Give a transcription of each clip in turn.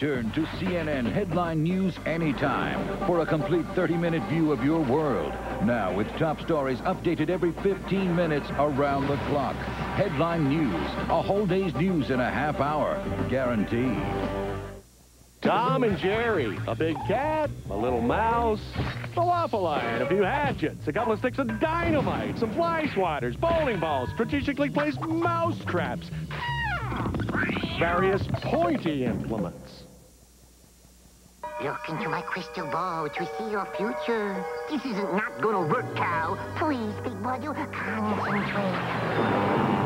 Turn to CNN Headline News anytime for a complete 30-minute view of your world. Now, with top stories updated every 15 minutes around the clock. Headline News, a whole day's news in a half hour, guaranteed. Tom and Jerry, a big cat, a little mouse, a waffle iron, a few hatchets, a couple of sticks of dynamite, some fly swatters, bowling balls, strategically placed mouse traps, various pointy implements. Look into my crystal ball to see your future. This isn't not gonna work, cow. Please, big boy, you concentrate.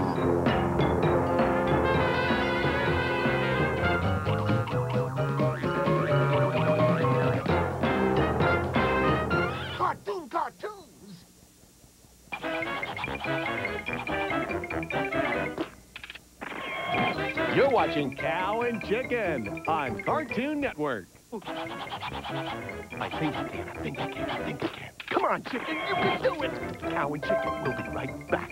Cartoons! You're watching Cow and Chicken on Cartoon Network. I think you can, I think you can, I think you can. Come on, Chicken, you can do it! Cow and Chicken will be right back.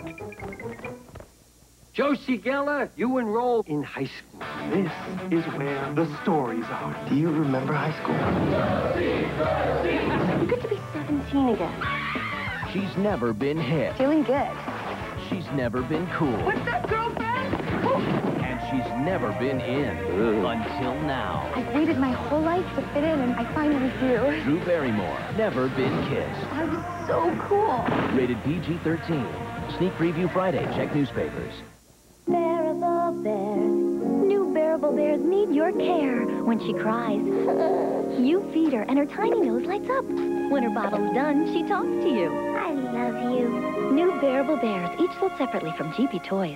Josie Geller, you enrolled in high school. This is where the stories are. Do you remember high school? Good to be 17 again. She's never been hip. Feeling good. She's never been cool. What's up, girlfriend? And she's never been in. Until now. I've waited my whole life to fit in, and I finally do. Drew Barrymore, never been kissed. I was so cool. Rated PG-13. Sneak preview Friday. Check newspapers. Bearable bears. New bearable bears need your care. When she cries, you feed her and her tiny nose lights up. When her bottle's done, she talks to you. I love you. New bearable bears, each sold separately from GP Toys.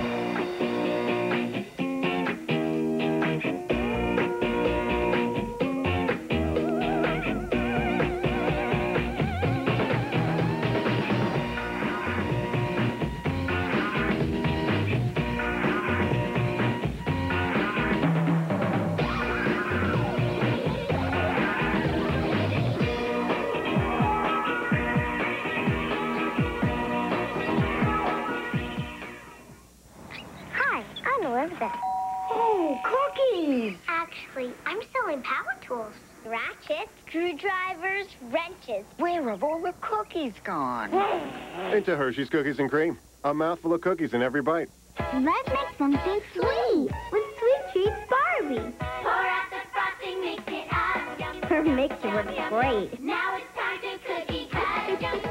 Oh, cookies! Actually, I'm selling power tools. Ratchets, screwdrivers, wrenches. Where have all the cookies gone? Into Hershey's Cookies and Cream. A mouthful of cookies in every bite. Let's make something sweet with Sweet Treats Barbie. Pour out the frosting, mix it up. Her mixer works great. Now it's time to cookie cut.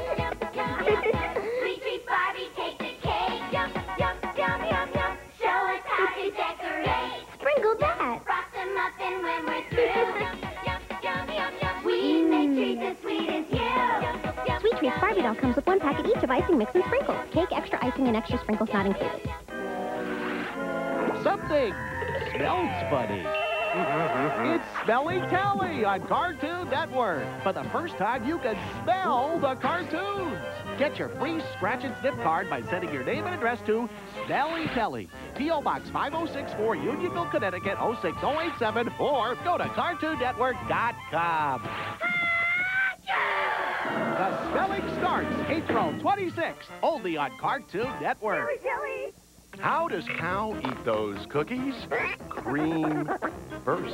Sweet Treats Barbie, take the cake. Yum, yum, yum, yum, yum. Show us how to decorate. Sprinkle that. Frost them up and when we're through. Yum, yum, yum, yum. We make treats as sweet as you. Sweet Treats Barbie doll comes with 1 packet each of icing, mix, and sprinkles. Cake, extra icing, and extra sprinkles not included. Something smells funny. It's Smelly Kelly on Cartoon Network. For the first time, you can smell the cartoons. Get your free scratch and sniff card by sending your name and address to Smelly Kelly, P.O. Box 5064, Unionville, Connecticut 06087, or go to CartoonNetwork.com. The spelling starts April 26th, only on Cartoon Network. How does Cow eat those cookies? Cream first.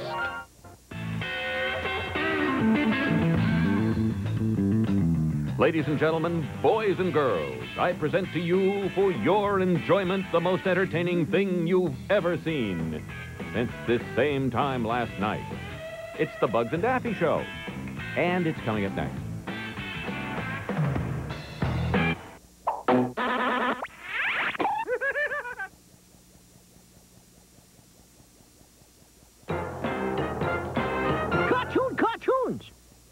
Ladies and gentlemen, boys and girls, I present to you for your enjoyment the most entertaining thing you've ever seen since this same time last night. It's the Bugs and Daffy Show, and it's coming up next. Cartoons!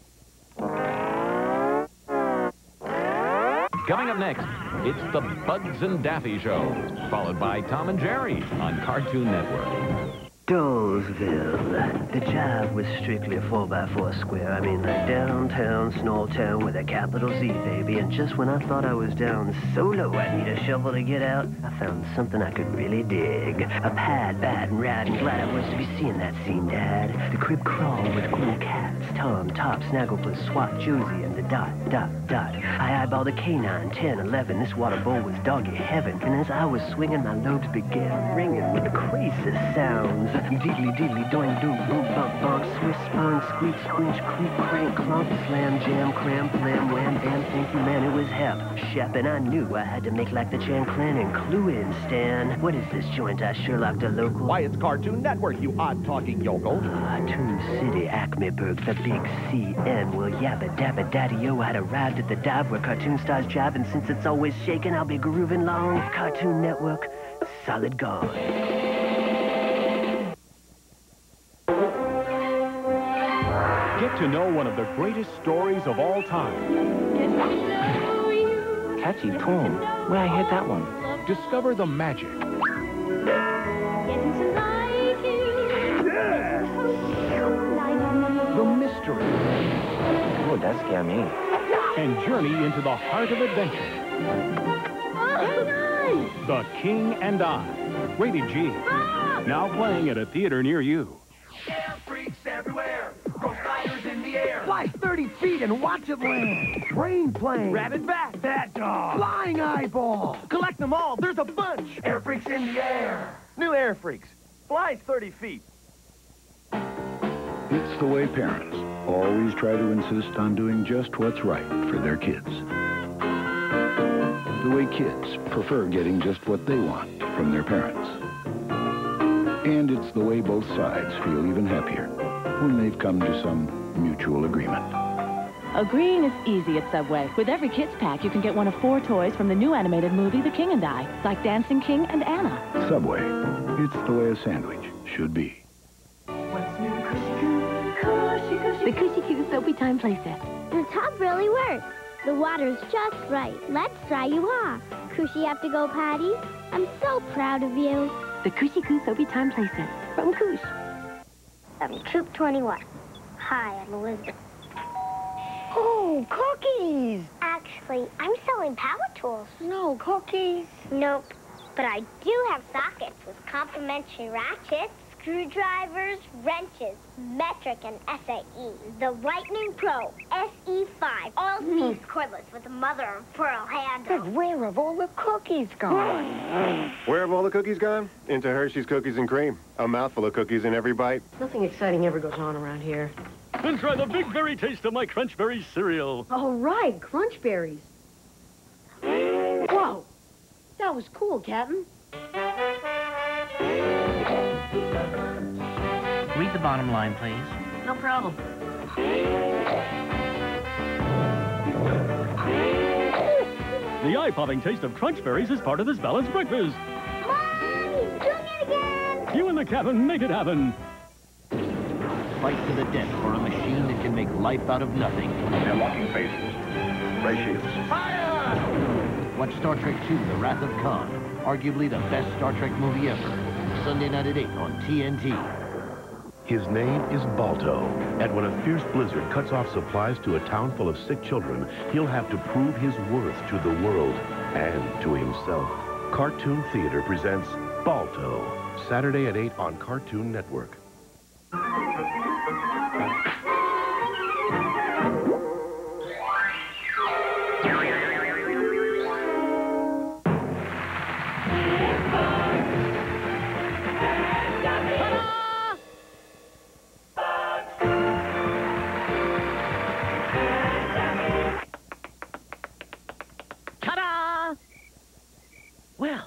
Coming up next, it's the Bugs and Daffy Show, followed by Tom and Jerry on Cartoon Network. Dolesville. The job was strictly a 4x4 square. I mean, like downtown, small town with a capital Z, baby. And just when I thought I was down so low I need a shovel to get out, I found something I could really dig. A pad, bad and rad, and glad I was to be seeing that scene, Dad. The crib crawled with cool cats, Tom, Top, Snagglepuss, Swat, Josie, and the dot. I eyeballed a canine, 10, 11. This water bowl was doggy heaven. And as I was swinging, my lobes began ringing with the craziest sounds. Deedly, doing, doom, boom, bump, bonk, swish, spunk, squeak, squinch, creak, crank, clunk, slam, jam, cram, flam, wham, bam, thank you, man, it was hep. Shep, and I knew I had to make like the Chan Clan and clue in, Stan. What is this joint? I Sherlocked a local. Why, it's Cartoon Network, you odd-talking yokel. Toon City, Acmeburg, the big CN. Well, yabba dabba daddy-o, I'd arrived at the dive where cartoon stars jive, and since it's always shaking, I'll be grooving long. Cartoon Network, solid gold. Get to know one of the greatest stories of all time. Catchy poem. Where I heard that one? Discover the magic. The mystery. Oh, that scared me. And journey into the heart of adventure. The King and I. Rated G. Now playing at a theater near you. Air freaks everywhere. Ghost riders in the air. Fly 30 feet and watch it land. Train plane. Rabbit bat. Bad dog. Flying eyeball. Collect them all. There's a bunch. Air freaks in the air. New Air Freaks. Flies 30 feet. It's the way parents always try to insist on doing just what's right for their kids. The way kids prefer getting just what they want from their parents. And it's the way both sides feel even happier when they've come to some mutual agreement. Agreeing is easy at Subway. With every Kids Pack, you can get one of 4 toys from the new animated movie, The King and I, like Dancing King and Anna. Subway. It's the way a sandwich should be. The Cushy Coo Soapy Time playset. The top really works. The water's just right. Let's dry you off. Cushy have to go potty? I'm so proud of you. The Cushy Coo Soapy Time playset from Koosh. I'm Troop 21. Hi, I'm Elizabeth. Oh, cookies! Actually, I'm selling power tools. No cookies. Nope. But I do have sockets with complimentary ratchets, screwdrivers, wrenches, metric, and SAE. The Lightning Pro SE5. All speeds cordless with a mother of pearl handle. But where have all the cookies gone? Where have all the cookies gone? Into Hershey's Cookies and Cream. A mouthful of cookies in every bite. Nothing exciting ever goes on around here. And try the big berry taste of my Crunch Berry cereal. Oh, right, Crunch Berries. Whoa, that was cool, Captain. Read the bottom line, please. No problem. The eye-popping taste of Crunch Berries is part of this balanced breakfast. Mom, he's doing it again! You and the captain make it happen. Fight to the death for a machine that can make life out of nothing. They're locking faces. Ray shields. Fire! Watch Star Trek II, The Wrath of Khan. Arguably the best Star Trek movie ever. Sunday night at 8 on TNT. His name is Balto, and when a fierce blizzard cuts off supplies to a town full of sick children, he'll have to prove his worth to the world and to himself. Cartoon Theater presents Balto, Saturday at 8 on Cartoon Network. Well.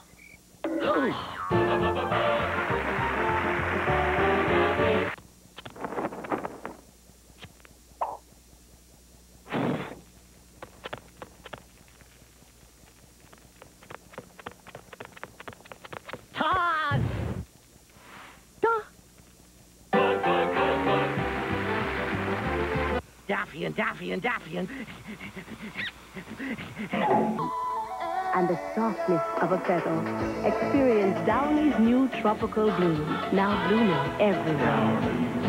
Todd! Daffy and Daffy and Daffy and... And the softness of a feather. Experience Downy's new tropical bloom, now blooming everywhere.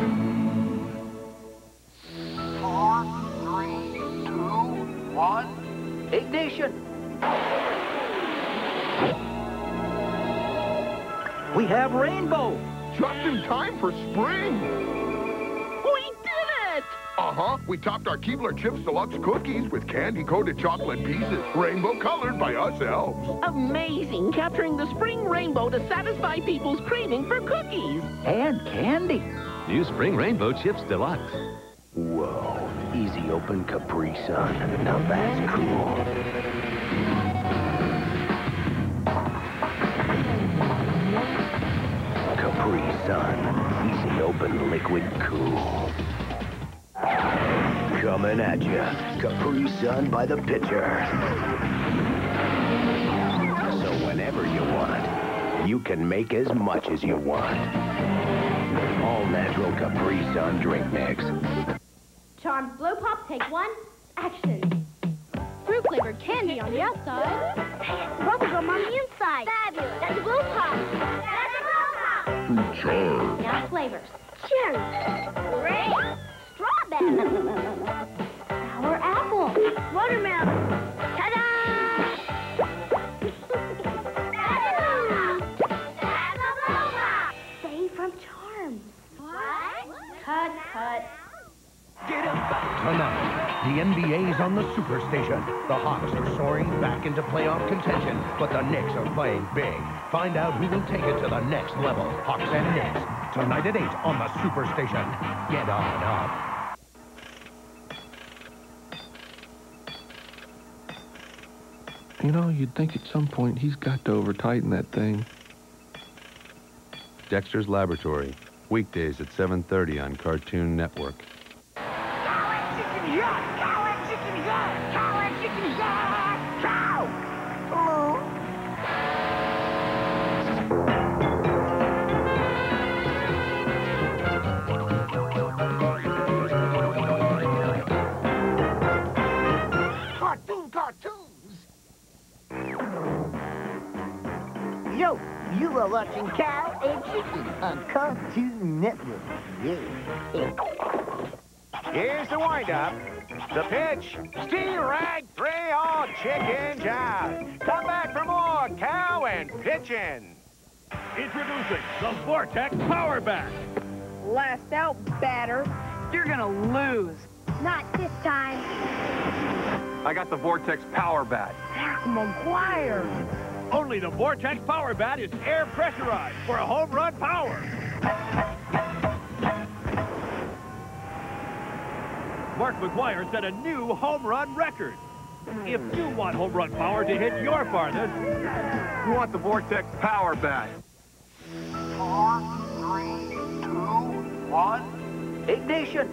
4, 3, 2, 1. Ignition! We have rainbow! Just in time for spring! We did it! Uh-huh. We topped our Keebler Chips Deluxe cookies with candy-coated chocolate pieces, rainbow-colored by us elves. Amazing, capturing the spring rainbow to satisfy people's craving for cookies. And candy. New Spring Rainbow Chips Deluxe. Whoa, easy open Capri Sun. Now that's cool. Capri Sun, easy open liquid cool. Coming at ya, Capri Sun by the pitcher. So whenever you want, you can make as much as you want. All natural Capri Sun drink mix. Charmed Blow Pop, take one, action. Fruit-flavored candy on the outside. Bubblegum on the inside. Fabulous. That's a Blow Pop. That's a Blow Pop. Charmed. Now flavors. Cherry. Grape. Strawberry. Sour apple. Watermelon. Ta-da! That's a Blow Pop. Say from Charmed. What? Cut. Tonight, the NBA's on the Superstation. The Hawks are soaring back into playoff contention, but the Knicks are playing big. Find out who will take it to the next level. Hawks and Knicks, tonight at 8 on the Superstation. Get on up. You know, you'd think at some point he's got to over-tighten that thing. Dexter's Laboratory, weekdays at 7:30 on Cartoon Network. Yo, you are watching Cow and Chicken on Cartoon Network. Yeah. Here's the wind-up. The pitch. Steel rag 3 on Chicken Job. Come back for more Cow and Pitchin'. Introducing the Vortex Power Bat. Last out, batter. You're gonna lose. Not this time. I got the Vortex Power Bat. Mark McGuire. Only the Vortex Power Bat is air pressurized for a home run power. Mark McGuire set a new home run record. If you want home run power to hit your farthest, You want the Vortex Power Bat. 4, 3, 2, 1. Ignition.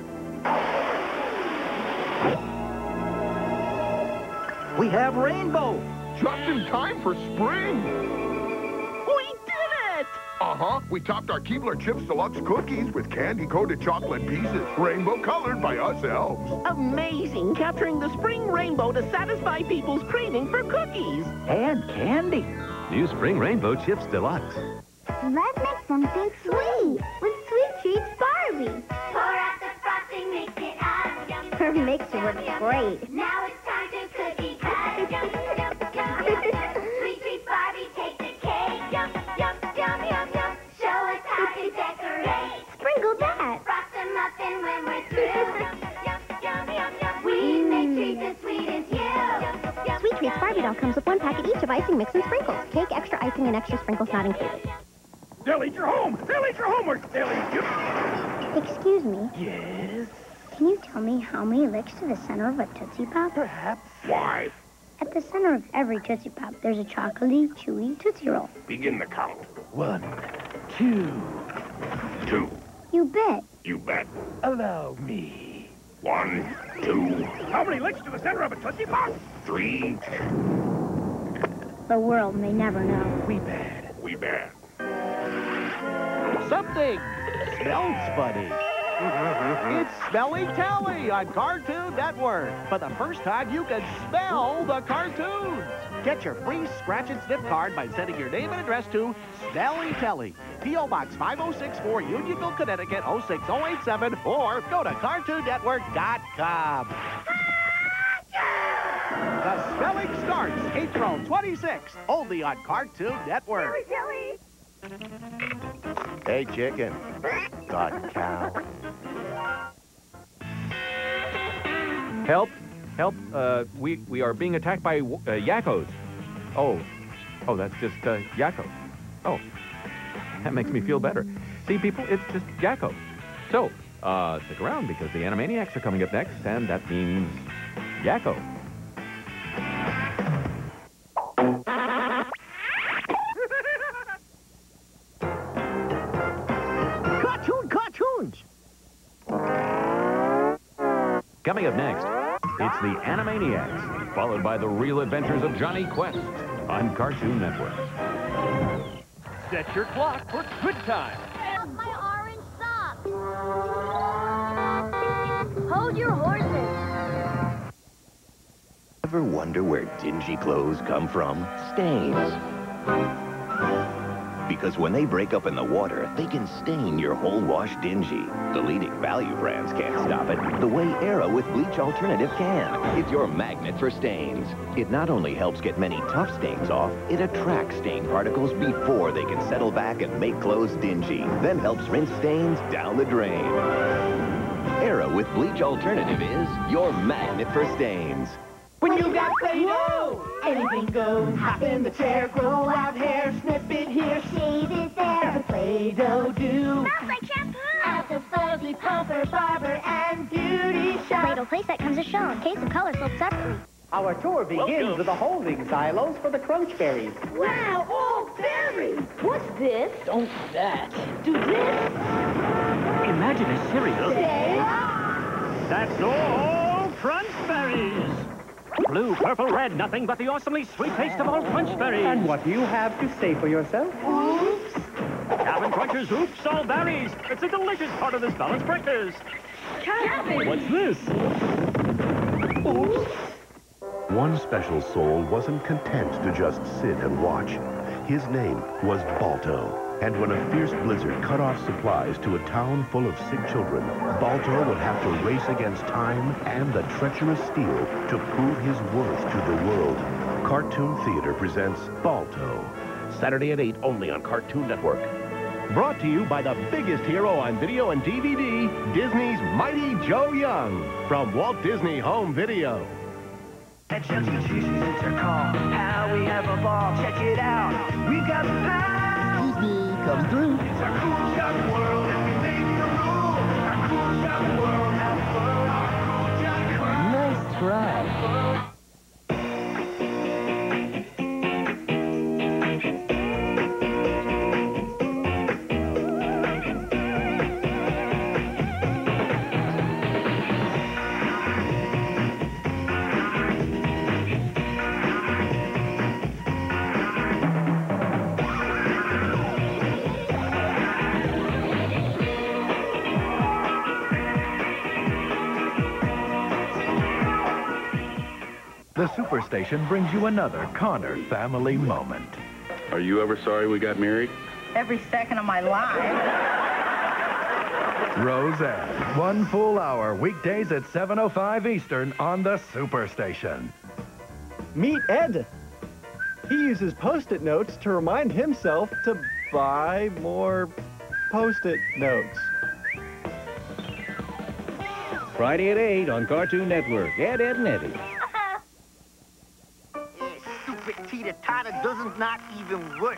We have rainbow. Just in time for spring. We did it! Uh-huh. We topped our Keebler Chips Deluxe cookies with candy-coated chocolate pieces, rainbow-colored by us elves. Amazing, capturing the spring rainbow to satisfy people's craving for cookies. And candy. New Spring Rainbow Chips Deluxe. Let's make something sweet with Sweet Treats Barbie. Pour out the frosting, mix it up. Yum, her mixer works great. Now it's time to cookie cut. Yum, yum, yum. Sweet Treats Barbie, take the cake. Yum, yum, yum, yum, yum. Show us how to decorate. Sprinkle that. Frost a muffin when we're through. Yum, yum, yum, yum, yum. We make treats as sweet as you. Yum, yum, Sweet Treats Barbie doll comes with 1 packet each of icing mix and sprinkles. Cake, extra icing, and extra sprinkles not included. they'll eat your home. They'll eat your homework. They'll eat you. Excuse me. Yes? Can you tell me how many licks to the center of a Tootsie Pop? Perhaps. Why? At the center of every Tootsie Pop, there's a chocolatey, chewy Tootsie Roll. Begin the count. 1, 2. 2. You bet. You bet. Allow me. 1, 2, How many licks to the center of a Tootsie Pop? 3. The world may never know. We bad. We bet. Something smells funny. It's Smelly Telly on Cartoon Network. For the first time, you can smell the cartoons. Get your free scratch and sniff card by sending your name and address to Smelly Telly, P.O. Box 5064, Unionville, Connecticut 06087, or go to CartoonNetwork.com. The spelling starts April 26th, only on Cartoon Network. Hey, chicken. Got cow. Help! Help! We are being attacked by yakkos. Oh, that's just yakko. Oh, that makes me feel better. See, people, it's just yakko. So, stick around because the Animaniacs are coming up next, and that means yakko. Cartoons! Coming up next, it's the Animaniacs, followed by the real adventures of Johnny Quest on Cartoon Network. Set your clock for good time. My orange socks. Hold your horses. Ever wonder where dingy clothes come from? Stains. Because when they break up in the water, they can stain your whole wash dingy. The leading value brands can't stop it the way Era with Bleach Alternative can. It's your magnet for stains. It not only helps get many tough stains off, it attracts stain particles before they can settle back and make clothes dingy, then helps rinse stains down the drain. Era with Bleach Alternative is your magnet for stains. When you got Play-Doh, anything goes. Hop in the chair, grow out hair, snip it here, shave it there. The Play-Doh do. Smells like shampoo. At the fuzzy pumper, barber, and beauty shop. Play-Doh playset comes as shown. Case of color sold separately. Our tour begins with the holding silos for the crunch berries. Wow, all berries. What's this? Don't that. Do this. Imagine a cereal. Say That's all Crunch Berries. Blue, purple, red, nothing but the awesomely sweet taste of all Crunch Berries. And what do you have to say for yourself? oops. Cabin Crunchers, oops, all berries. It's a delicious part of this balanced breakfast. Cabin. What's this? Oops. One special soul wasn't content to just sit and watch. His name was Balto. And when a fierce blizzard cut off supplies to a town full of sick children, Balto would have to race against time and the treacherous steel to prove his worth to the world. Cartoon Theater presents Balto. Saturday at 8, only on Cartoon Network. Brought to you by the biggest hero on video and DVD, Disney's Mighty Joe Young, from Walt Disney Home Video. It's your call. How we have a ball. Check it out. We got the power. Excuse me, come through. It's our cool shop world, and we make the rules. Our cool shop world, have fun. Our cool shop world. Nice try. The Superstation brings you another Connor family moment. Are you ever sorry we got married? Every second of my life. Roseanne, 1 full hour, weekdays at 7:05 Eastern on the Superstation. Meet Ed. He uses Post-it notes to remind himself to buy more Post-it notes. Friday at 8 on Cartoon Network. Ed, Ed, and Eddie. Stupid teeter-totter doesn't not even work.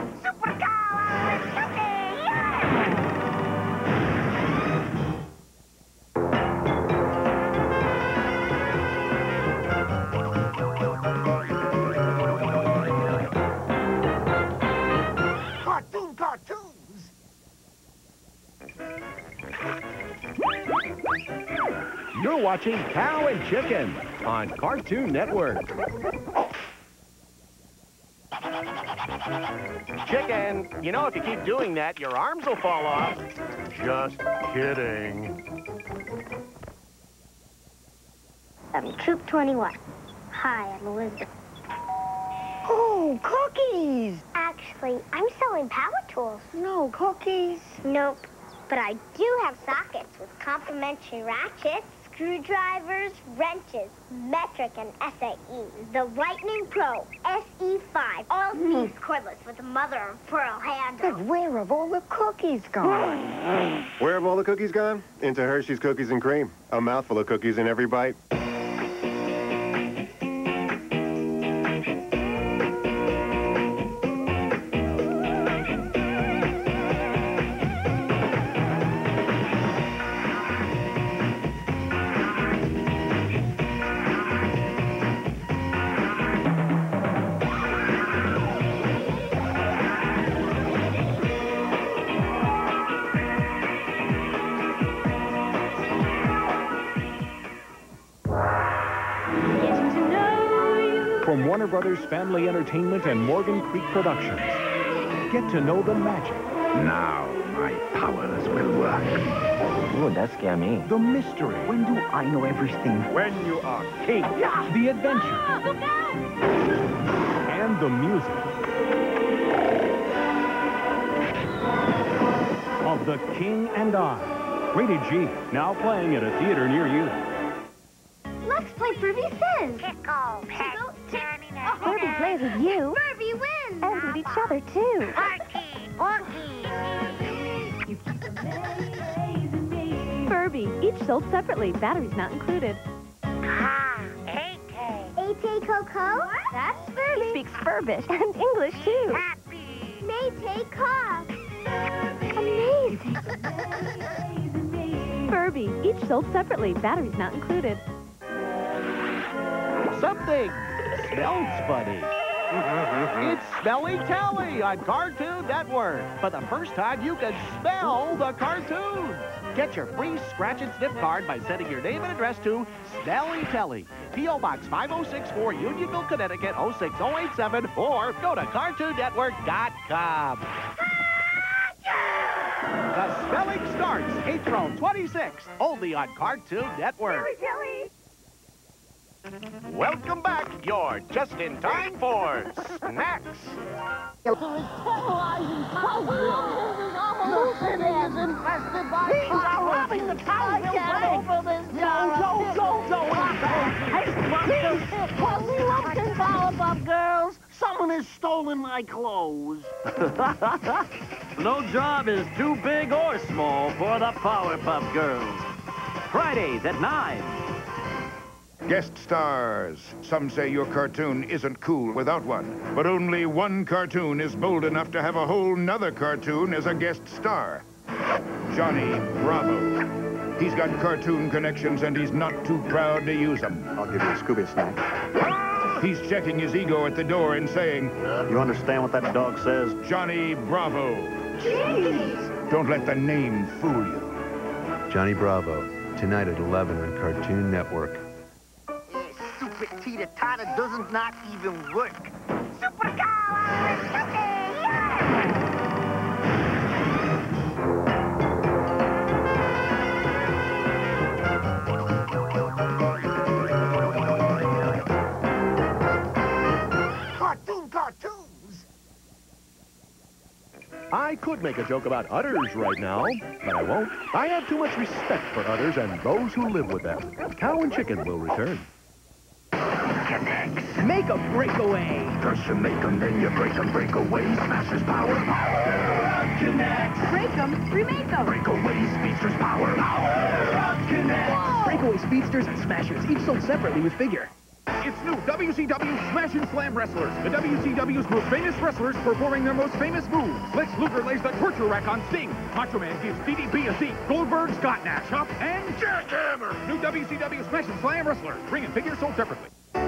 Cartoons! You're watching Cow and Chicken on Cartoon Network. Chicken, you know if you keep doing that, your arms will fall off. Just kidding. Troop 21. Hi, I'm Elizabeth. Oh, cookies! Actually, I'm selling power tools. No, cookies. Nope. But I do have sockets with complimentary ratchets, screwdrivers, wrenches, metric, and SAE. The Lightning Pro SE5. All things cordless with a mother-of-pearl handle. But where have all the cookies gone? Where have all the cookies gone? Into Hershey's Cookies and Cream. A mouthful of cookies in every bite. from Warner Brothers Family Entertainment and Morgan Creek Productions. Get to know the magic. Now my powers will work. Ooh, that scared me. The mystery. When do I know everything? When you are king. Yeah. The adventure. Look out! And the music. Of The King and I. Rated G. Now playing at a theater near you. Let's play Furby Says. Tickle. Furby plays with you. Furby wins. And with each other, too. Furby, each sold separately. Batteries not included. Ate Coco? That's Furby. He speaks Furbish and English, too. Mayte Cock. Amazing. Furby, each sold separately. Batteries not included. Something smells funny. It's Smelly Telly on Cartoon Network. For the first time, you can smell the cartoons. Get your free scratch and sniff card by sending your name and address to Smelly Telly, P.O. Box 5064, Unionville, Connecticut 06087, or go to CartoonNetwork.com. The spelling starts April 26th, only on Cartoon Network. Welcome back. You're just in time for snacks. He's robbing the Townsville Bank. Listen, Powerpuff Girls, someone has stolen my clothes. No job is too big or small for the Powerpuff Girls. Fridays at 9. Guest stars. Some say your cartoon isn't cool without one. But only one cartoon is bold enough to have a whole nother cartoon as a guest star. Johnny Bravo. He's got cartoon connections and he's not too proud to use them. I'll give you a Scooby snack. He's checking his ego at the door and saying, You understand what that dog says? Johnny Bravo. Jeez. Don't let the name fool you. Johnny Bravo, tonight at 11 on Cartoon Network. Stupid teeter-totter doesn't not even work. Cartoons! I could make a joke about udders right now, but I won't. I have too much respect for udders and those who live with them. Cow and Chicken will return. Make a breakaway. First you make them, then you break them. Breakaway, Smashers power. Connect. Break them, remake them. Breakaway, Speedsters power. Connect. Breakaway Speedsters and Smashers, each sold separately with figure. It's new WCW Smash and Slam Wrestlers. The WCW's most famous wrestlers performing their most famous moves. Lex Luger lays the torture rack on Sting. Macho Man gives DDP a seat. Goldberg's got Nash up. And Jackhammer. New WCW Smash and Slam Wrestlers. Ring and figure sold separately.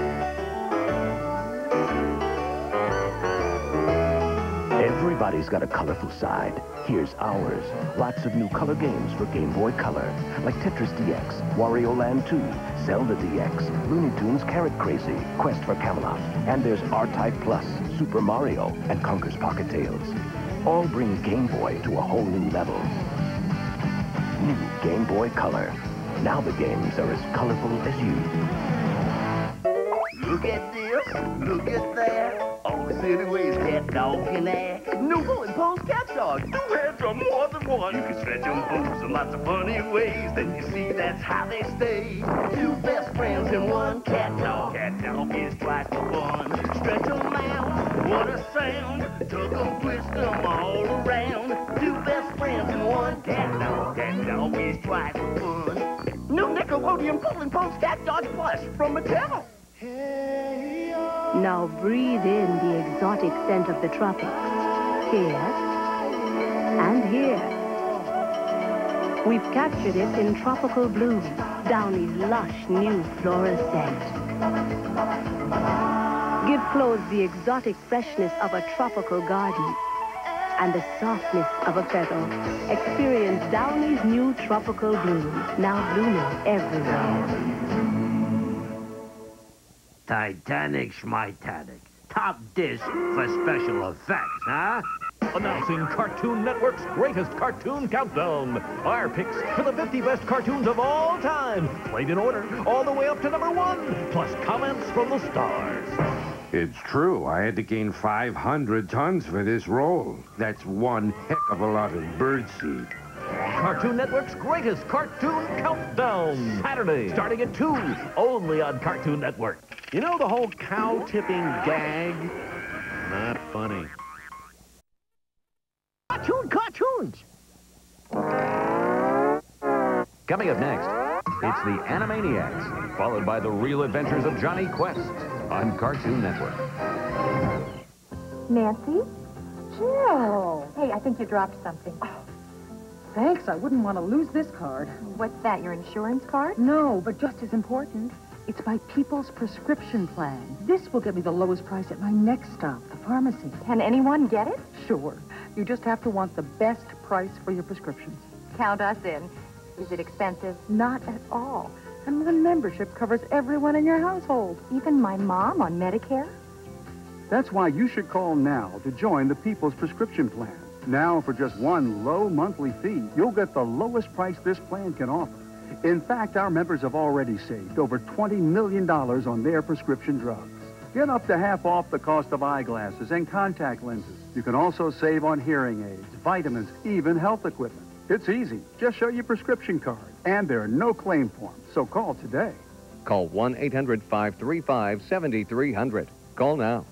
Everybody's got a colorful side. Here's ours. Lots of new color games for Game Boy Color, like Tetris DX, Wario Land 2, Zelda DX, Looney Tunes Carrot Crazy, Quest for Camelot, and there's R-Type Plus, Super Mario, and Conker's Pocket Tales. All bring Game Boy to a whole new level. New Game Boy Color. Now the games are as colorful as you. Look at this, look at that. All the silly ways cat dog can act. New Bull and Bones cat dog. Two heads are more than one. You can stretch them both in lots of funny ways. Then you see that's how they stay. Two best friends in one cat dog. Cat dog is twice the fun. Stretch them out, what a sound. Tug them, twist them all around. Two best friends in one cat dog. Cat dog is twice the fun. New Nickelodeon Bull and Bones cat dog plus from Mattel. Now breathe in the exotic scent of the tropics. Here and here. We've captured it in tropical bloom, Downey's lush new floral scent. Give clothes the exotic freshness of a tropical garden and the softness of a feather. Experience Downey's new tropical bloom, now blooming everywhere. Titanic schmitanic. Top dish for special effects, huh? Announcing Cartoon Network's greatest cartoon countdown. Our picks for the 50 best cartoons of all time. Played in order, all the way up to #1, plus comments from the stars. It's true. I had to gain 500 tons for this role. That's one heck of a lot of birdseed. Cartoon Network's greatest cartoon countdown. Saturday, starting at 2, only on Cartoon Network. You know the whole cow tipping gag? Not funny. Cartoons! Coming up next, it's the Animaniacs, followed by the real adventures of Johnny Quest on Cartoon Network. Nancy? Jill! Hey, I think you dropped something. Oh, thanks. I wouldn't want to lose this card. What's that, your insurance card? No, but just as important, it's my People's Prescription Plan. This will get me the lowest price at my next stop, the pharmacy. Can anyone get it? Sure. You just have to want the best price for your prescriptions. Count us in. Is it expensive? Not at all. And one membership covers everyone in your household. Even my mom on Medicare? That's why you should call now to join the People's Prescription Plan. Now, for just one low monthly fee, you'll get the lowest price this plan can offer. In fact, our members have already saved over $20 million on their prescription drugs. Get up to half off the cost of eyeglasses and contact lenses. You can also save on hearing aids, vitamins, even health equipment. It's easy. Just show your prescription card. And there are no claim forms, so call today. Call 1-800-535-7300. Call now.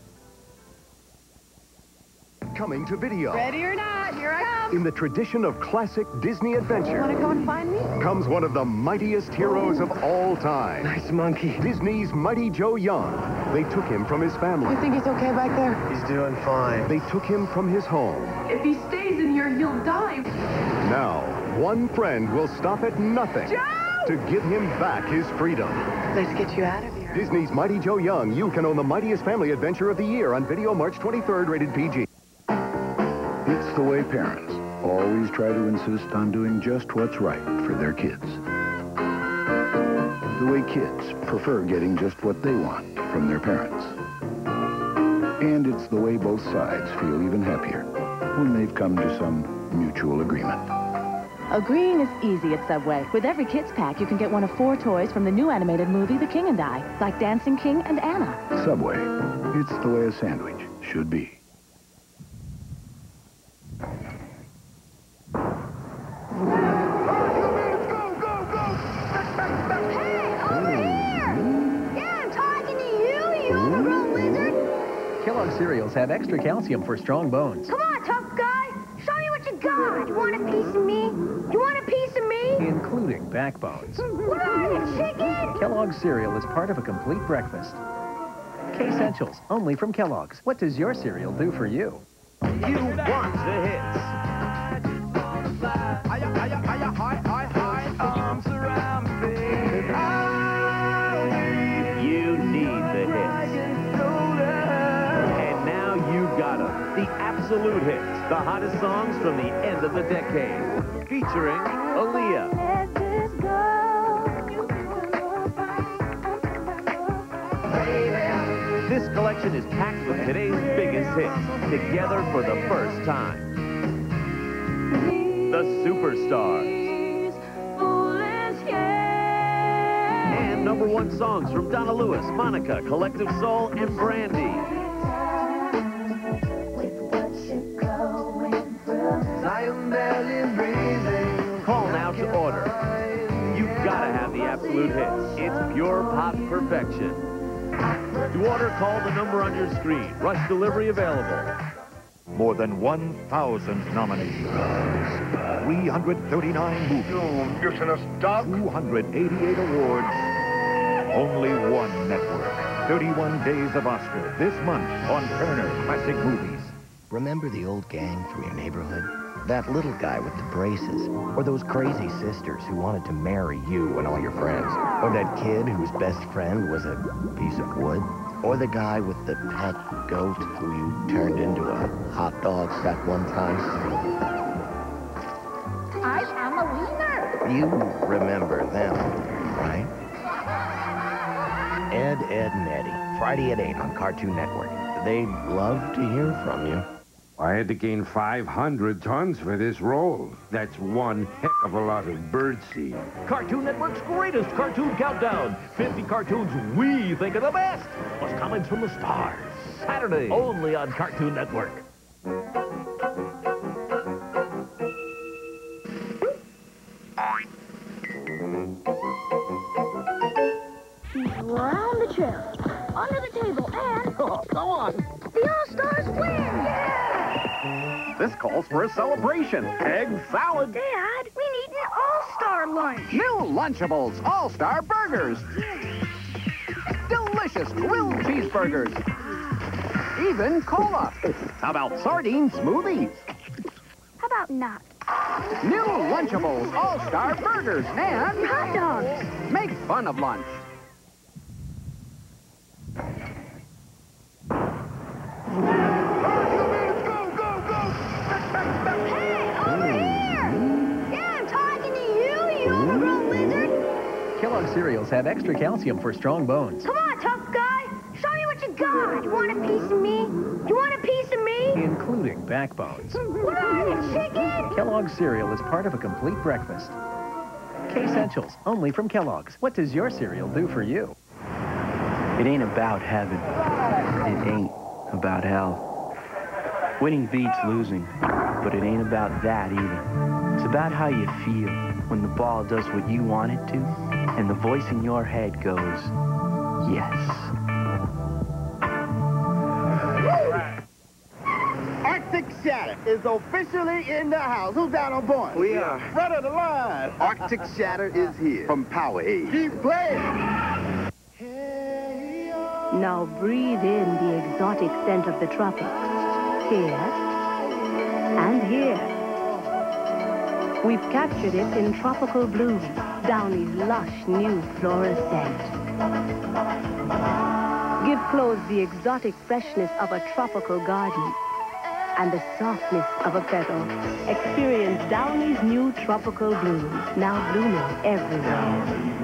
Coming to video. Ready or not, here I come. In the tradition of classic Disney adventure. Want to go and find me? Comes one of the mightiest heroes of all time. Nice monkey. Disney's Mighty Joe Young. They took him from his family. You think he's okay back there? He's doing fine. They took him from his home. If he stays in here, he'll die. Now, one friend will stop at nothing to give him back his freedom. Let's get you out of here. Disney's Mighty Joe Young. You can own the mightiest family adventure of the year on video March 23rd, rated PG. It's the way parents always try to insist on doing just what's right for their kids. The way kids prefer getting just what they want from their parents. And it's the way both sides feel even happier when they've come to some mutual agreement. Agreeing is easy at Subway. With every kids pack, you can get one of 4 toys from the new animated movie, The King and I, like Dancing King and Anna. Subway. It's the way a sandwich should be. Kellogg cereals have extra calcium for strong bones. Come on, tough guy. Show me what you got. You want a piece of me? You want a piece of me? Including backbones. What are you, chicken? Kellogg cereal is part of a complete breakfast. K-Essentials, only from Kellogg's. What does your cereal do for you? You want the hits. You need the hits. And now you got them. The absolute hits. The hottest songs from the end of the decade. Featuring Aaliyah. This collection is packed with today's biggest hits, together for the first time. The Superstars. And #1 songs from Donna Lewis, Monica, Collective Soul, and Brandy. Call now to order. You've got to have the absolute hits. It's pure pop perfection. To order, call the number on your screen. Rush delivery available. More than 1,000 nominees. 339 movies. Using us, Doc. 288 awards. Only one network. 31 days of Oscar this month on Turner Classic Movies. Remember the old gang from your neighborhood? That little guy with the braces? Or those crazy sisters who wanted to marry you and all your friends? Or that kid whose best friend was a piece of wood? Or the guy with the pet goat who you turned into a hot dog that one time? I'm a wiener. You remember them, right? Ed, Ed, and Eddie. Friday at 8 on Cartoon Network. They'd love to hear from you. I had to gain 500 tons for this role. That's one heck of a lot of birdseed. Cartoon Network's greatest cartoon countdown. 50 cartoons we think are the best. Plus comments from the stars. Saturday, only on Cartoon Network. Round the chair, under the table, and... Oh, come on. The All-Stars win! Yeah! This calls for a celebration. Egg salad. Dad, we need an All-Star lunch. New Lunchables All-Star Burgers. Delicious grilled cheeseburgers. Even cola. How about sardine smoothies? How about not? New Lunchables All-Star Burgers and... hot dogs. Make fun of lunch. Kellogg cereals have extra calcium for strong bones. Come on, tough guy. Show me what you got. You want a piece of me? You want a piece of me? Including backbones. What? Chicken? Kellogg's cereal is part of a complete breakfast. K-Essentials, only from Kellogg's. What does your cereal do for you? It ain't about heaven. It ain't about hell. Winning beats losing, but it ain't about that either. It's about how you feel when the ball does what you want it to, and the voice in your head goes, yes. Arctic Shatter is officially in the house. Who's down on point? We are. Front of the line. Arctic Shatter is here from Powerade. Keep playing. Now breathe in the exotic scent of the tropics. Here and here. We've captured it in tropical bloom, Downey's lush new floral scent. Give clothes the exotic freshness of a tropical garden and the softness of a petal. Experience Downey's new tropical bloom, now blooming everywhere.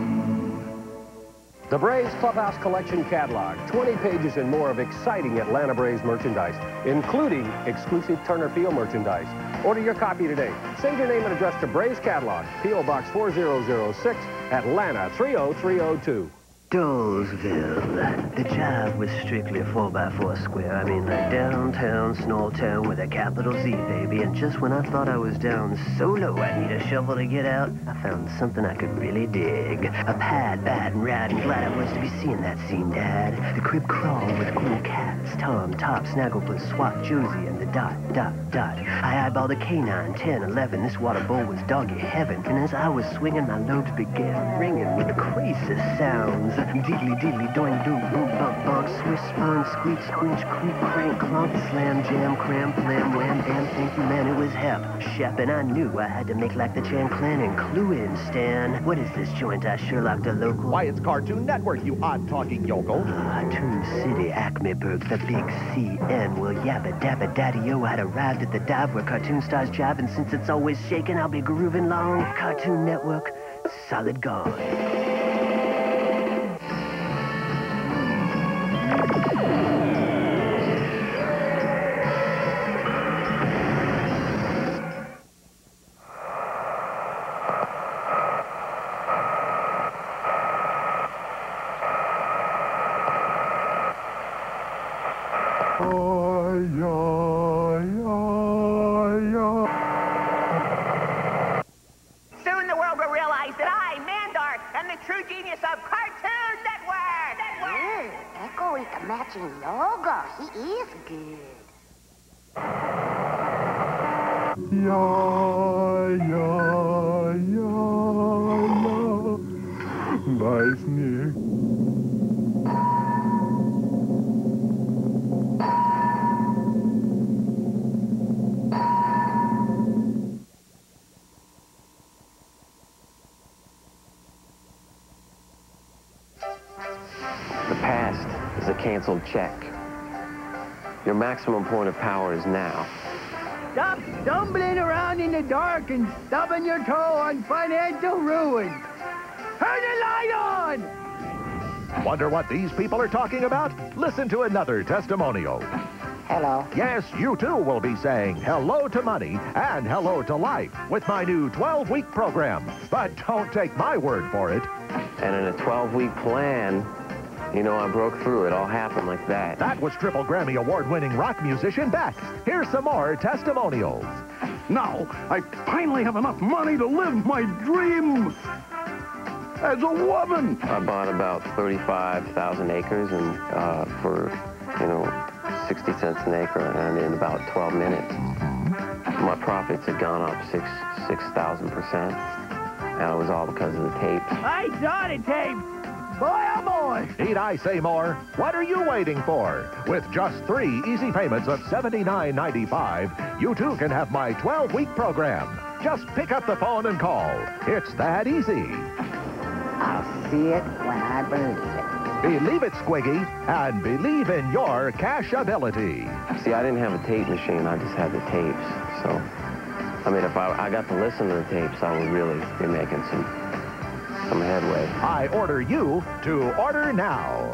The Braves Clubhouse Collection Catalog. 20 pages and more of exciting Atlanta Braves merchandise, including exclusive Turner Field merchandise. Order your copy today. Send your name and address to Braves Catalog, P.O. Box 4006, Atlanta 30302. Dolesville. The job was strictly a 4x4 square. I mean, like downtown, small town with a capital Z, baby. And just when I thought I was down so low I need a shovel to get out, I found something I could really dig. A pad, bad and rad, and glad I was to be seeing that scene, Dad. The crib crawled with cool cats, Tom, Top, Snagglepuss, Swat, Josie, and the dot. I eyeballed the canine, 10, 11. This water bowl was doggy heaven. And as I was swinging, my lobes began ringing with the craziest sounds. Diddly diddly doing do boom bump bump swish spun squeak squinch creak crank clunk slam jam cram flam wham bam thank you man it was Shep and I knew I had to make like the Chan Clan and clue in Stan. What is this joint I Sherlock the local? Why, it's Cartoon Network, you odd-talking yokel. Toon City, Acmeburg, the big CN. Well, yabba dabba daddy-o, I'd arrived at the dive where cartoon stars jive, and since it's always shaking, I'll be grooving long. Cartoon Network, solid gone. Soon the world will realize that I, Mandark, am the true genius of Cartoon Network! Echo is the matching logo. He is good. Nice, Nick. The past is a canceled check. Your maximum point of power is now. Stop stumbling around in the dark and stubbing your toe on financial ruin. Turn the light on! Wonder what these people are talking about? Listen to another testimonial. Hello. Yes, you too will be saying hello to money and hello to life with my new 12-week program. But don't take my word for it. And in a 12-week plan, you know, I broke through. It all happened like that. That was Triple Grammy Award-winning rock musician Beck. Here's some more testimonials. Now, I finally have enough money to live my dream as a woman. I bought about 35,000 acres and for, you know, 60 cents an acre, and in about 12 minutes, my profits had gone up 6,000%. And it was all because of the tapes. I saw the tape. Boy, oh boy. Need I say more? What are you waiting for? With just 3 easy payments of $79.95, you too can have my 12-week program. Just pick up the phone and call. It's that easy. I'll see it when I believe it. Believe it, Squiggy, and believe in your cash ability. See, I didn't have a tape machine. I just had the tapes. So, I mean, if I got to listen to the tapes, I would really be making some headway. I order you to order now.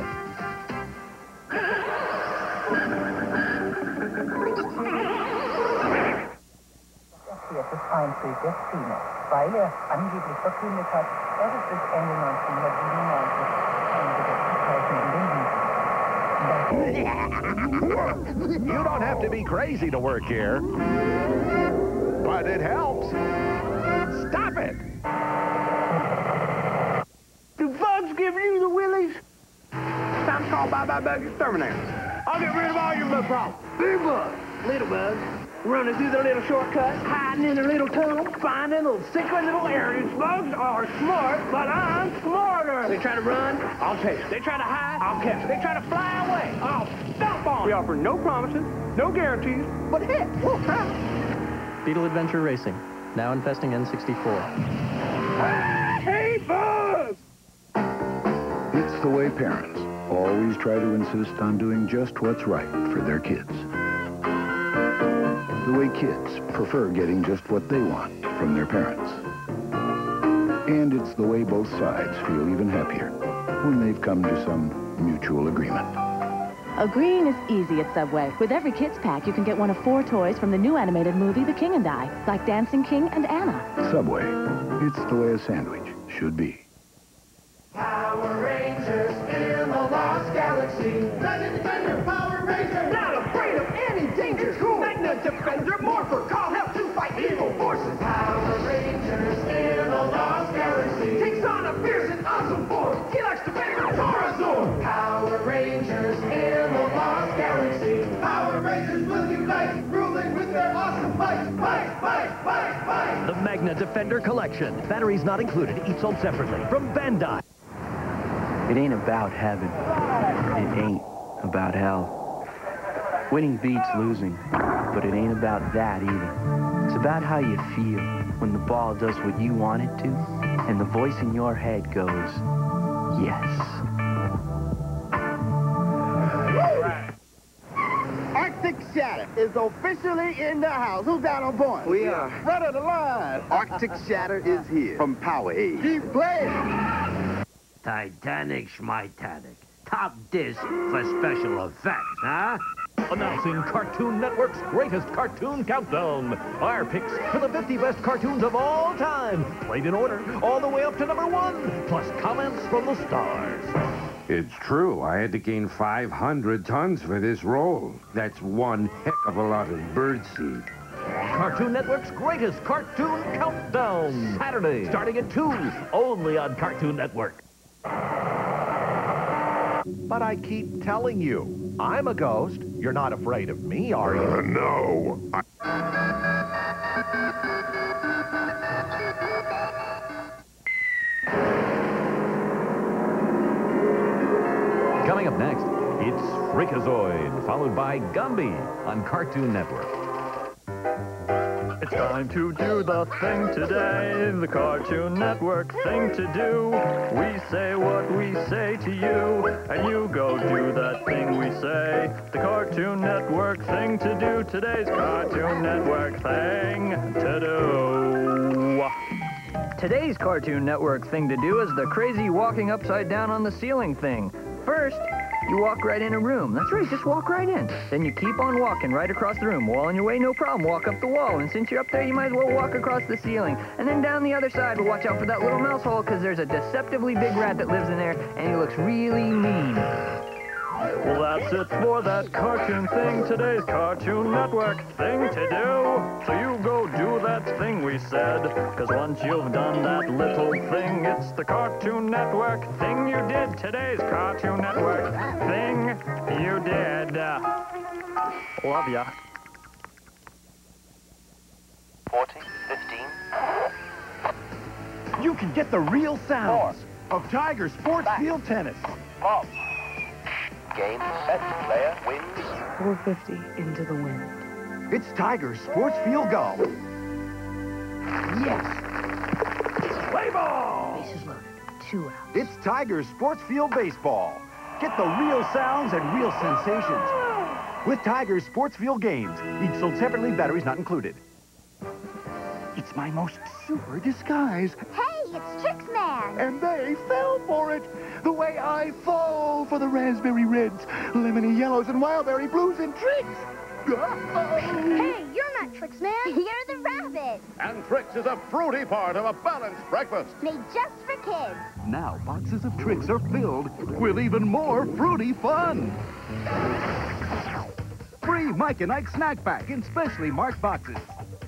You don't have to be crazy to work here, but it helps. Stop it! Do folks give you the willies? Time to call Bye-Bye Bug Exterminator. I'll get rid of all your bug problems. Big bugs, little bugs, running through their little shortcuts, hiding in their little tunnels, finding little sickly little areas. Bugs are smart, but I'm smarter. They try to run, I'll chase. They try to hide, I'll catch. They try to fly away, I'll stomp on. We offer no promises, no guarantees, but hit. Beetle Adventure Racing, now infesting N64. Hey, bugs! It's the way parents always try to insist on doing just what's right for their kids. The way kids prefer getting just what they want from their parents. And it's the way both sides feel even happier when they've come to some mutual agreement. Agreeing is easy at Subway. With every kids pack, you can get one of 4 toys from the new animated movie, The King and I, like Dancing King and Anna. Subway. It's the way a sandwich should be. Power Rangers in the Lost Galaxy. Legend Defender, Power Rangers. Not afraid of any danger. Cool. Magna Defender, Morpher. Call help to fight evil forces. Power Rangers in the Lost Galaxy. Takes on a fierce and awesome force. He likes to bang a Torazor. Power Rangers in the Lost Galaxy. Power Rangers will unite, ruling with their awesome might. Fight, fight, fight, fight. The Magna Defender Collection. Batteries not included, each sold separately from Bandai. It ain't about heaven. It ain't about hell. Winning beats losing, but it ain't about that either. It's about how you feel when the ball does what you want it to, and the voice in your head goes, yes. Arctic Shatter is officially in the house. Who's down on point? We are. Front of the line. Arctic Shatter is here from Powerade. Keep playing. Titanic schmitanic. Top disc for special effects, huh? Announcing Cartoon Network's greatest cartoon countdown. Our picks for the 50 best cartoons of all time. Played in order all the way up to number 1, plus comments from the stars. It's true. I had to gain 500 tons for this role. That's one heck of a lot of birdseed. Cartoon Network's greatest cartoon countdown. Saturday, starting at 2, only on Cartoon Network. But I keep telling you, I'm a ghost. You're not afraid of me, are you? No. Coming up next, it's Freakazoid, followed by Gumby on Cartoon Network. It's time to do the thing today, the Cartoon Network thing to do. We say what we say to you, and you go do that thing we say. The Cartoon Network thing to do, today's Cartoon Network thing to do. Today's Cartoon Network thing to do is the crazy walking upside down on the ceiling thing. First, you walk right in a room. That's right, just walk right in. Then you keep on walking right across the room. Wall in your way, no problem. Walk up the wall. And since you're up there, you might as well walk across the ceiling. And then down the other side, but watch out for that little mouse hole, because there's a deceptively big rat that lives in there, and he looks really mean. Well, that's it for that cartoon thing, today's Cartoon Network thing to do. So you go do that thing we said, because once you've done that little thing, it's the Cartoon Network thing you did, today's Cartoon Network thing you did. Love ya. 40, 15. You can get the real sounds of Tiger Sports Field Tennis. Ball. Game, set, player, wins. 450 into the wind. It's Tiger Sports Field Golf. Yes. Play ball. Bases loaded. 2 outs. It's Tiger Sports Field Baseball. Get the real sounds and real sensations with Tiger Sports Field games. Each sold separately, batteries not included. It's my most super disguise. Hey, it's Tricks Man. And they fell for it. The way I fall for the raspberry reds, lemony yellows, and wildberry blues and Tricks. Hey, you're not Tricks Man. You're the rabbit. And Tricks is a fruity part of a balanced breakfast. Made just for kids. Now boxes of Tricks are filled with even more fruity fun. Free Mike and Ike snack pack in specially marked boxes.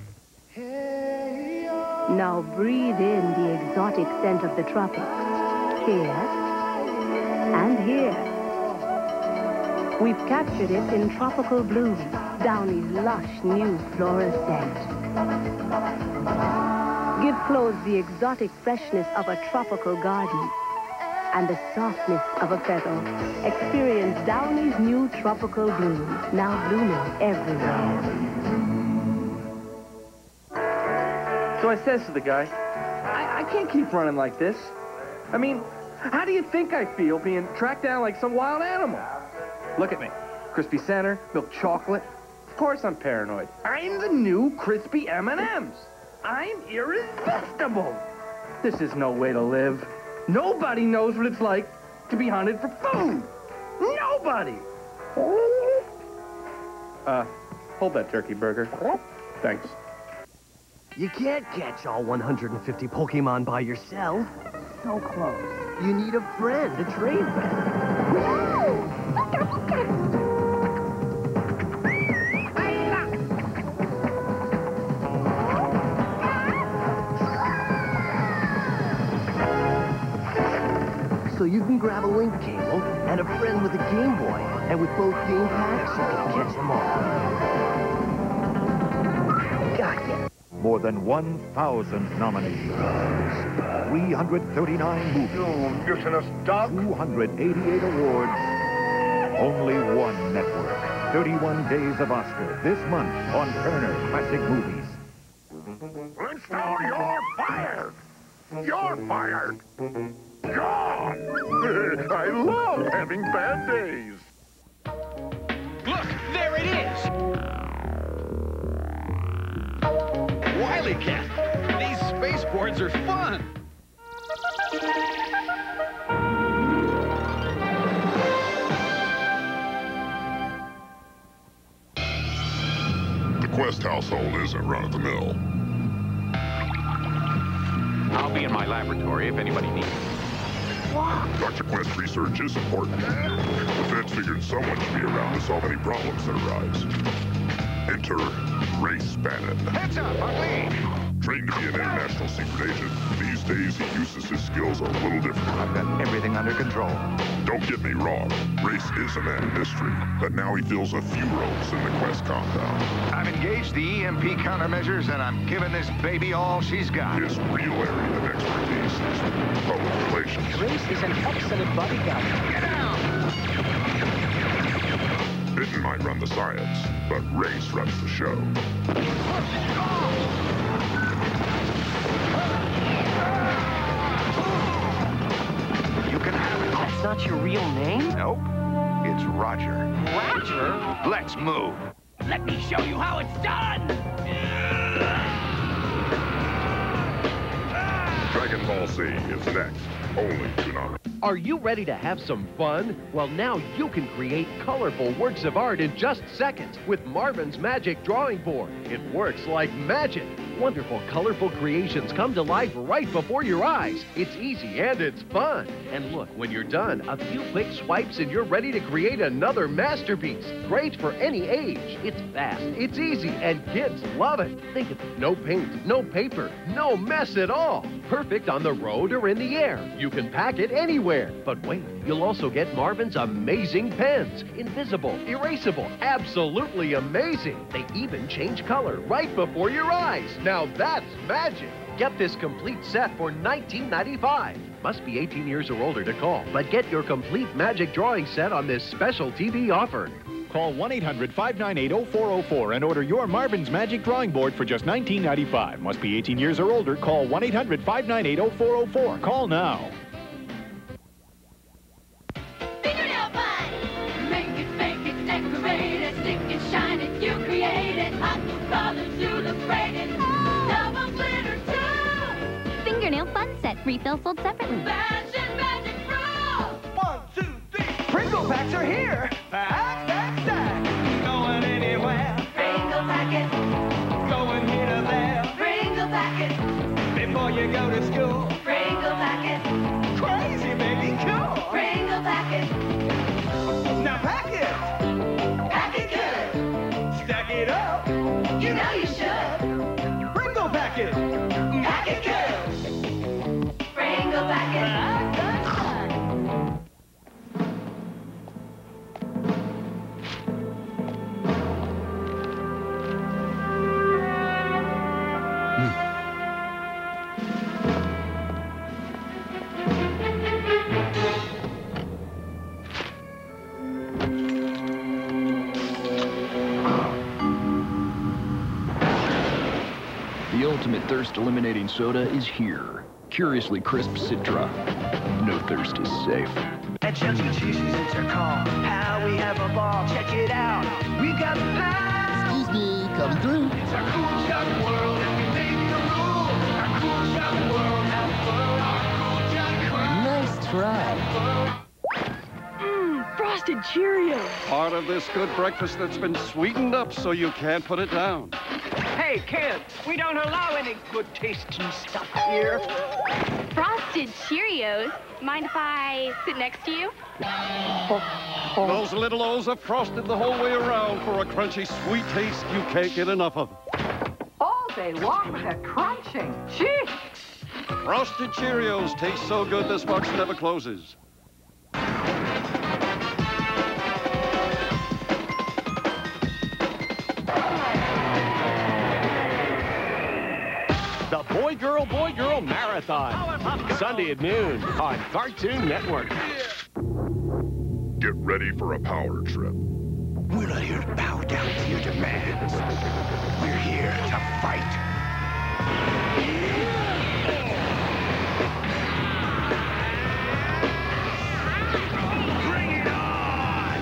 Now breathe in the exotic scent of the tropics. Here and here. We've captured it in tropical bloom, Downey's lush new floral scent. Give clothes the exotic freshness of a tropical garden and the softness of a feather. Experience Downey's new tropical bloom, now blooming everywhere. So I says to the guy, I can't keep running like this. I mean, how do you think I feel being tracked down like some wild animal? Look at me. Crispy center, milk chocolate. Of course I'm paranoid. I'm the new crispy M&Ms. I'm irresistible. This is no way to live. Nobody knows what it's like to be hunted for food. Nobody. Hold that turkey burger. Thanks. You can't catch all 150 Pokemon by yourself. So close. You need a friend to trade with. So you can grab a link cable and a friend with a Game Boy, and with both game packs, you can catch them all. Gotcha. More than 1,000 nominees. 339 movies. You mutinous dog. 288 awards. Only one network. 31 days of Oscar this month on Turner Classic Movies. Flintstone, you're fired. You're fired. Gone. I love having bad days. Look, there it is. Wily Cat. These spaceboards are fun. The Quest household isn't run-of-the-mill. I'll be in my laboratory if anybody needs me. Dr. Quest research is important. The feds figured someone should be around to solve any problems that arise. Enter Ray Spannon. Heads up, Ugly! Trained to be an international secret agent, these days he uses his skills a little differently. I've got everything under control. Don't get me wrong, Race is a man of mystery, but now he fills a few roles in the Quest compound. I've engaged the EMP countermeasures, and I'm giving this baby all she's got. His real area of expertise is public relations. Race is an excellent bodyguard. Get down! Bitten might run the science, but Race runs the show. You can have it. That's not your real name? Nope. It's Roger. Roger? Let's move. Let me show you how it's done! Dragon Ball Z is next. Only Toonami. Are you ready to have some fun? Well, now you can create colorful works of art in just seconds with Marvin's Magic Drawing Board. It works like magic. Wonderful, colorful creations come to life right before your eyes. It's easy and it's fun. And look, when you're done, a few quick swipes and you're ready to create another masterpiece. Great for any age. It's fast, it's easy, and kids love it. Think of it. No paint, no paper, no mess at all. Perfect on the road or in the air. You can pack it anywhere. But wait, you'll also get Marvin's amazing pens. Invisible, erasable, absolutely amazing. They even change color right before your eyes. Now that's magic. Get this complete set for $19.95. Must be 18 years or older to call, but get your complete magic drawing set on this special TV offer. Call 1-800-598-0404 and order your Marvin's Magic Drawing Board for just $19.95. Must be 18 years or older. Call 1-800-598-0404. Call now. Fingernail fun! Make it, decorate it, stick it, shine it, you create it. Hot new colors, you look great in. Double glitter too! Fingernail fun set. Refill sold separately. Fashion magic pro! 1, 2, 3. Pringle packs are here. Pack. Going anywhere. Pringle packet. Going here to there. Pringle packet. Before you go to school. Pringle packet. Crazy, baby, cool. Pringle packet. Now pack it. Pack it good. Stack it up. You know you should. Pringle packet. Pack it good. Pringle packet. The ultimate thirst-eliminating soda is here. Curiously crisp Citra. No thirst is safe. At Chelsea Cheese's, it's our call. How we have a ball. Check it out. We got the power. Excuse me, coming through. It's our cool shop world, and we make the rules. Our cool shop world, have fun. Our cool shop Nice try. Frosted Cheerios. Part of this good breakfast that's been sweetened up so you can't put it down. Hey, kids, we don't allow any good-tasting stuff here. Frosted Cheerios. Mind if I sit next to you? Those little O's are frosted the whole way around for a crunchy, sweet taste you can't get enough of. All day long with that crunching. Gee! Frosted Cheerios taste so good this box never closes. The Boy Girl Marathon. Sunday at noon on Cartoon Network. Get ready for a power trip. We're not here to bow down to your demands. We're here to fight. Bring it on!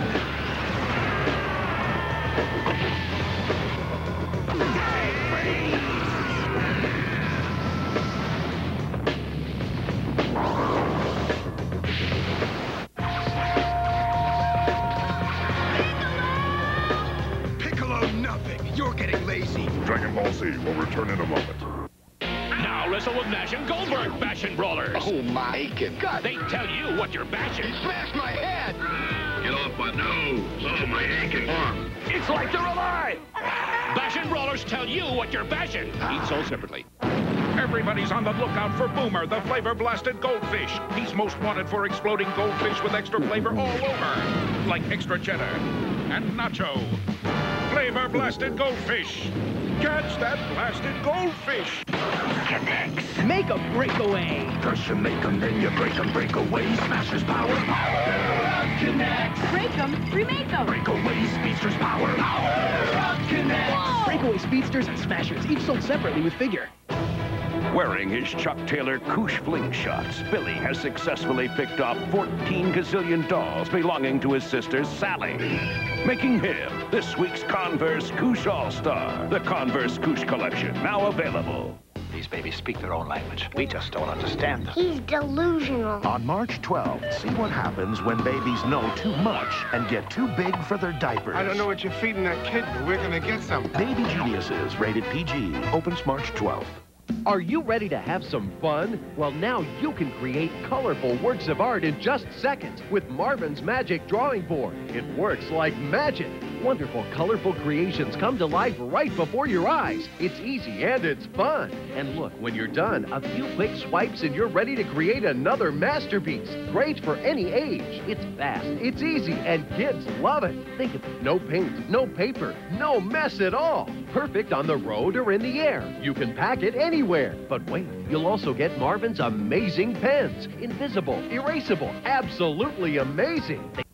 You're getting lazy. Dragon Ball Z will return in a moment. Now wrestle with Nash and Goldberg, Bashin' Brawlers. Oh, my God. They tell you what you're bashing. Smash my head! Get off my nose. Oh, my aching arm. It's like they're alive. Bashin' Brawlers tell you what you're bashing. Eat sold separately. Everybody's on the lookout for Boomer, the flavor-blasted goldfish. He's most wanted for exploding goldfish with extra flavor all over. Like extra cheddar and nacho. Flavor-blasted goldfish. Catch that blasted goldfish. Connects. Make a breakaway. First you make them, then you break them. Breakaway, Smashers power. Power up Connects. Break them, remake them. Breakaway, Speedsters power. Power up Connects. Breakaway Speedsters and Smashers, each sold separately with figure. Wearing his Chuck Taylor Koosh fling shots, Billy has successfully picked off 14 gazillion dolls belonging to his sister, Sally, making him this week's Converse Koosh All-Star. The Converse Koosh collection, now available. these babies speak their own language. We just don't understand them. He's delusional. On March 12th, see what happens when babies know too much and get too big for their diapers. I don't know what you're feeding that kid, but we're gonna get some. Baby Geniuses, rated PG, opens March 12th. Are you ready to have some fun? Well, now you can create colorful works of art in just seconds with Marvin's Magic Drawing Board. It works like magic. Wonderful, colorful creations come to life right before your eyes. It's easy and it's fun. And look, when you're done, a few quick swipes and you're ready to create another masterpiece. Great for any age. It's fast, it's easy, and kids love it. Think of it. No paint, no paper, no mess at all. Perfect on the road or in the air. You can pack it anywhere. But wait, you'll also get Marvin's amazing pens. Invisible, erasable, absolutely amazing.